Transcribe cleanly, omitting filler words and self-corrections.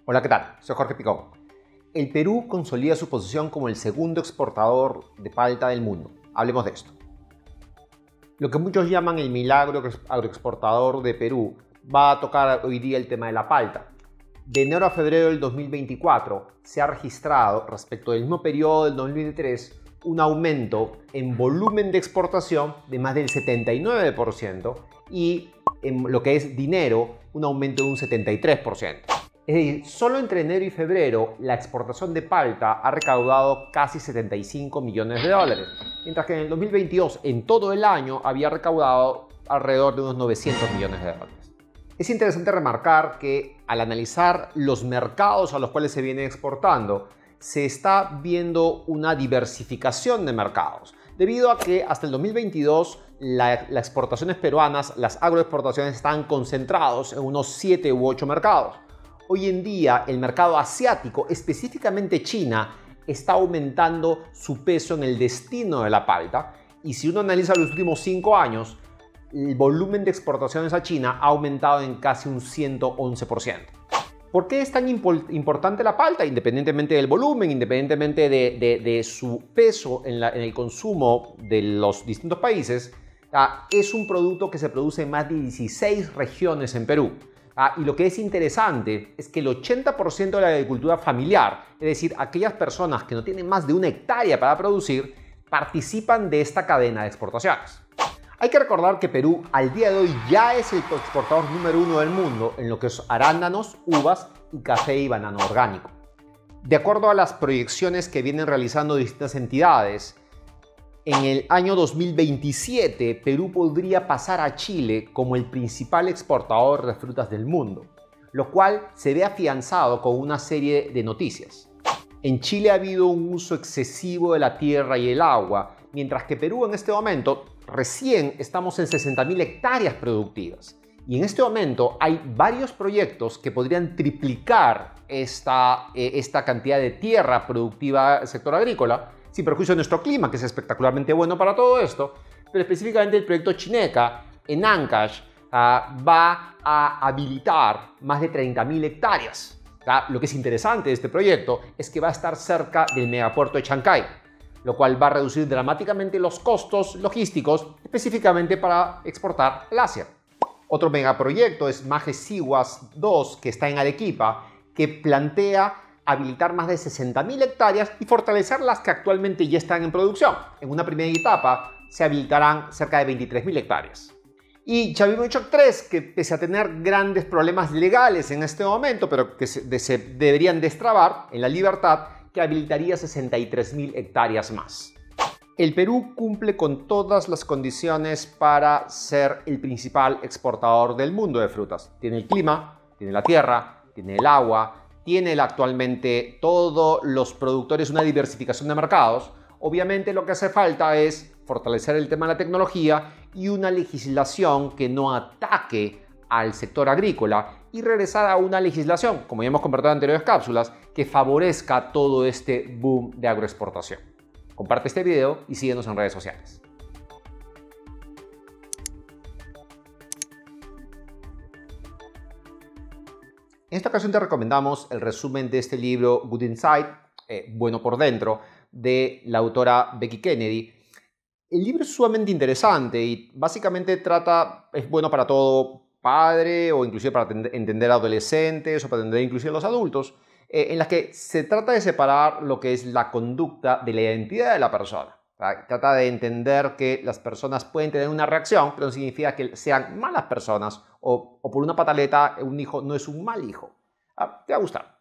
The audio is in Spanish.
Hola, ¿qué tal? Soy Jorge Picón. El Perú consolida su posición como el segundo exportador de palta del mundo. Hablemos de esto. Lo que muchos llaman el milagro agroexportador de Perú va a tocar hoy día el tema de la palta. De enero a febrero del 2024 se ha registrado, respecto del mismo periodo del 2023, un aumento en volumen de exportación de más del 79% y en lo que es dinero, un aumento de un 73%. Es decir, solo entre enero y febrero la exportación de palta ha recaudado casi 75 millones de dólares, mientras que en el 2022, en todo el año, había recaudado alrededor de unos 900 millones de dólares. Es interesante remarcar que al analizar los mercados a los cuales se viene exportando, se está viendo una diversificación de mercados, debido a que hasta el 2022 las exportaciones peruanas, las agroexportaciones, están concentrados en unos 7 u 8 mercados. Hoy en día el mercado asiático, específicamente China, está aumentando su peso en el destino de la palta, y si uno analiza los últimos 5 años, el volumen de exportaciones a China ha aumentado en casi un 111%. ¿Por qué es tan importante la palta? Independientemente del volumen, independientemente de su peso en el consumo de los distintos países, es un producto que se produce en más de 16 regiones en Perú. Y lo que es interesante es que el 80% de la agricultura familiar, es decir, aquellas personas que no tienen más de 1 hectárea para producir, participan de esta cadena de exportaciones. Hay que recordar que Perú al día de hoy ya es el exportador número 1 del mundo en lo que es arándanos, uvas y café y banano orgánico. De acuerdo a las proyecciones que vienen realizando distintas entidades, en el año 2027 Perú podría pasar a Chile como el principal exportador de frutas del mundo, lo cual se ve afianzado con una serie de noticias. En Chile ha habido un uso excesivo de la tierra y el agua, mientras que Perú en este momento recién estamos en 60.000 hectáreas productivas. Y en este momento hay varios proyectos que podrían triplicar esta cantidad de tierra productiva del sector agrícola, sin perjuicio de nuestro clima, que es espectacularmente bueno para todo esto, pero específicamente el proyecto Chineca en Ancash va a habilitar más de 30.000 hectáreas. Lo que es interesante de este proyecto es que va a estar cerca del megapuerto de Chancay, lo cual va a reducir dramáticamente los costos logísticos, específicamente para exportar al Asia. Otro megaproyecto es Maje Siguas 2, que está en Arequipa, que plantea habilitar más de 60.000 hectáreas y fortalecer las que actualmente ya están en producción. En una primera etapa se habilitarán cerca de 23.000 hectáreas. Y Chavimoichok 3, que pese a tener grandes problemas legales en este momento, pero que se deberían destrabar en la libertad, que habilitaría 63.000 hectáreas más. El Perú cumple con todas las condiciones para ser el principal exportador del mundo de frutas. Tiene el clima, tiene la tierra, tiene el agua, tiene actualmente todos los productores una diversificación de mercados. Obviamente lo que hace falta es fortalecer el tema de la tecnología y una legislación que no ataque al sector agrícola y regresar a una legislación, como ya hemos conversado en anteriores cápsulas, que favorezca todo este boom de agroexportación. Comparte este video y síguenos en redes sociales. En esta ocasión te recomendamos el resumen de este libro Good Inside, bueno por dentro, de la autora Becky Kennedy. El libro es sumamente interesante y básicamente es bueno para todo padre o inclusive para entender adolescentes o para entender inclusive a los adultos, en las que se trata de separar lo que es la conducta de la identidad de la persona. Trata de entender que las personas pueden tener una reacción, pero no significa que sean malas personas o por una pataleta un hijo no es un mal hijo. Te va a gustar.